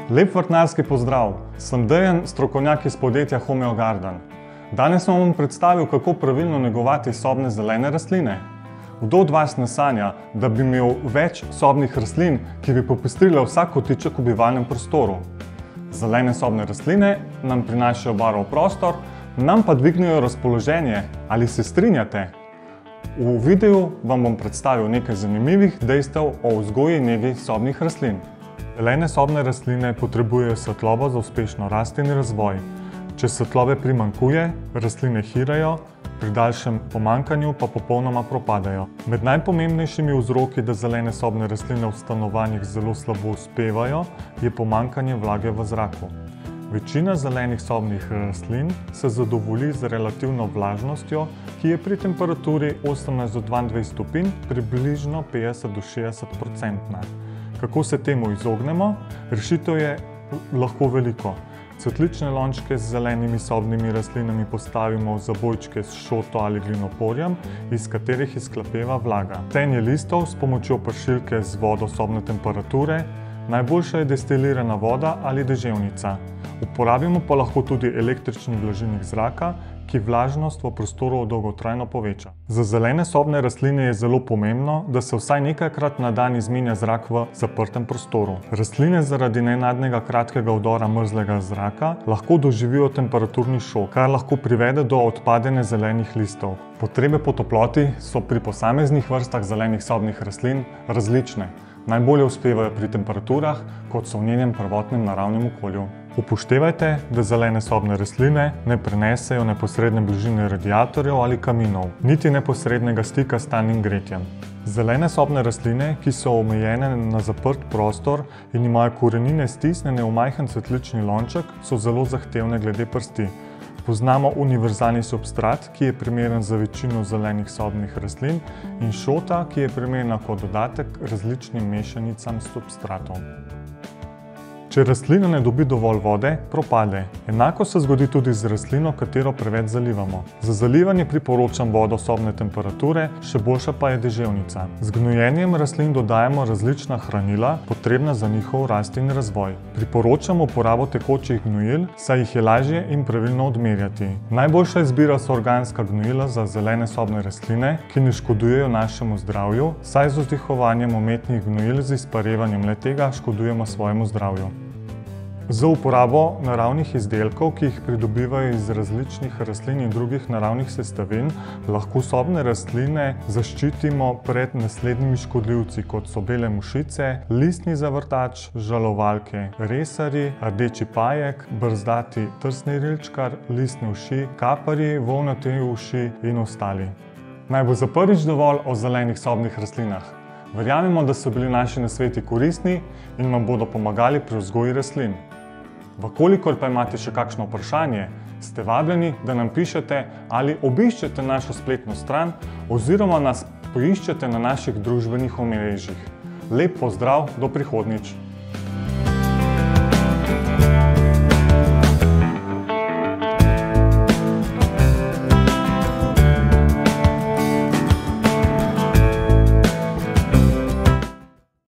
Lep vrtnarski pozdrav! Sem Dejan, strokovnjak iz podjetja Homeo Garden. Danes vam bom predstavil, kako pravilno negovati sobne zelene rastline. Kdo od vas ne sanja, da bi imel več sobnih rastlin, ki bi popestrile vsak kotiček v bivalnem prostoru? Zelene sobne rastline nam prinašajo barvo v prostor, nam pa dvignejo razpoloženje. Ali se strinjate? V videu vam bom predstavil nekaj zanimivih dejstev o vzgoji in negi sobnih rastlin. Zelene sobne rastline potrebujejo svetlobo za uspešno rast in razvoj. Če svetlobe primanjkuje, rastline hirajo, pri daljšem pomanjkanju pa popolnoma propadajo. Med najpomembnejšimi vzroki, da zelene sobne rastline v stanovanjih zelo slabo uspevajo, je pomanjkanje vlage v zraku. Večina zelenih sobnih rastlin se zadovolji z relativno vlažnostjo, ki je pri temperaturi 18 do 22 stopinj približno 50 do 60%. Kako se temu izognemo? Rešitev je lahko veliko. Cvetlične lončke z zelenimi sobnimi rastlinami postavimo v zabojčke s šoto ali glinoporjem, iz katerih izhlapeva vlaga. Tenje listov s pomočjo pršilke z vodo sobne temperature. Najboljša je destilirana voda ali deževnica. Uporabimo pa lahko tudi električni vlažilnik zraka, ki vlažnost v prostoru dolgotrajno poveča. Za zelene sobne rastline je zelo pomembno, da se vsaj nekajkrat na dan izmenja zrak v zaprtem prostoru. Rastline zaradi nenadnega kratkega vdora mrzlega zraka lahko doživijo temperaturni šok, kar lahko privede do odpadanja zelenih listov. Potrebe po toploti so pri posameznih vrstah zelenih sobnih rastlin različne. Najbolje uspevajo pri temperaturah, kot so v njenem prvotnem naravnem okolju. Upoštevajte, da zelene sobne rastline ne prenesejo neposredne bližine radiatorjev ali kaminov, niti neposrednega stika s talnim gretjem. Zelene sobne rastline, ki so omejene na zaprt prostor in imajo korenine stisnjene v majhen cvetlični lonček, so zelo zahtevne glede prsti. Poznamo univerzalni substrat, ki je primeren za večino zelenih sobnih rastlin, in šota, ki je primerna kot dodatek različnim mešanicam substratov. Če rastlina ne dobi dovolj vode, propade. Enako se zgodi tudi z rastlino, katero preveč zalivamo. Za zalivanje priporočam vodo sobne temperature, še boljša pa je deževnica. Z gnojenjem rastlin dodajamo različna hranila, potrebna za njihov rast in razvoj. Priporočam uporabo tekočih gnojil, saj jih je lažje in pravilno odmerjati. Najboljša izbira so organska gnojila za zelene sobne rastline, ki ne škodujejo našemu zdravju, saj z vzdihovanjem umetnih gnojil z izparevanjem le-tega škodujemo svojemu zdravju. Za uporabo naravnih izdelkov, ki jih pridobivajo iz različnih rastlin in drugih naravnih sestavin, lahko sobne rastline zaščitimo pred naslednjimi škodljivci, kot so bele mušice, listni zavrtač, žalovalke, resarji, rdeči pajek, brzdati trsni rilčkar, listne uši, kaparji, volnate uši in ostali. Naj bo za prvič dovolj o zelenih sobnih rastlinah. Verjamemo, da so bili naši nasveti koristni in vam bodo pomagali pri vzgoji rastlin. Vkolikor pa imate še kakšno vprašanje, ste vabljeni, da nam pišete ali obiščete našo spletno stran oziroma nas poiščete na naših družbenih omrežjih. Lep pozdrav, do prihodnjič!